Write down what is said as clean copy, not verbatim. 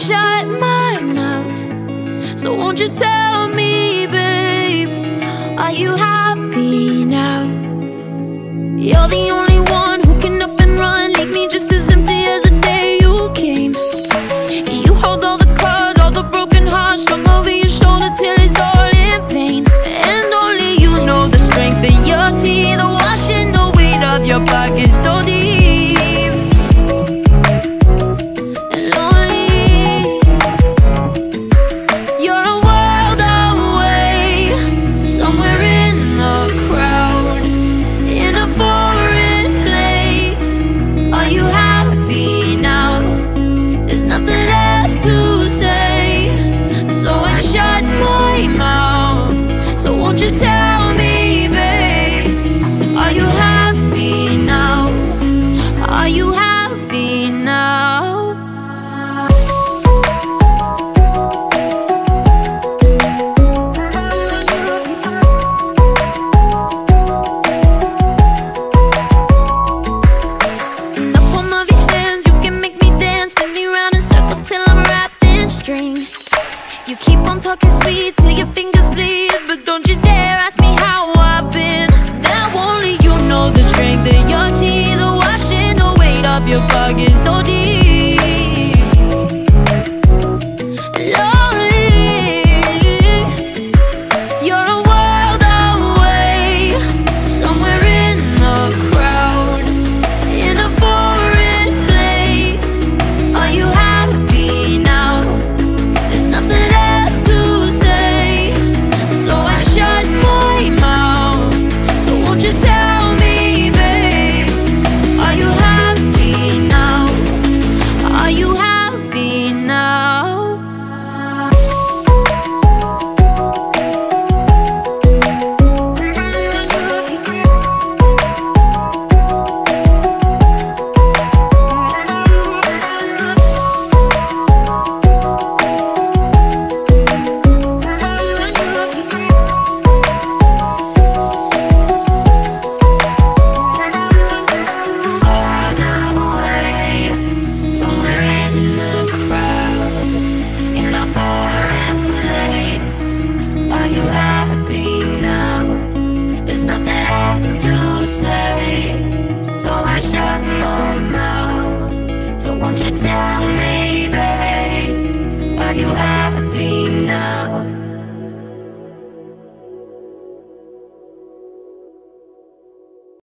shut my mouth. So won't you tell me, babe, are you happy now? You're the only one who can up and run, leave me just as empty as the day you came. You hold all the cards, all the broken hearts strung over your shoulder till it's all in vain. And only you know the strength in your teeth, the washing the weight of your pockets so deep. And lonely, you're a world away, somewhere in the crowd, in a foreign place. Are you happy now? There's nothing left to say, so I shut my mouth. So won't you tell me, babe, are you happy now? Are you happy now? In the palm of your hands, you can make me dance, spin me round in circles till I'm wrapped in string. You keep on talking sweet till your fingers bleed, but don't you dare ask me how I've been. Now only you know the strength in your teeth, the washing the weight of your pockets so deep. Lonely, you're a world away, somewhere in the crowd, in a foreign place. Are you happy now? There's nothing left to say, so I shut my mouth. So won't you tell me, babe, are you happy now? Are you happy now? Won't you tell me, babe, are you happy now?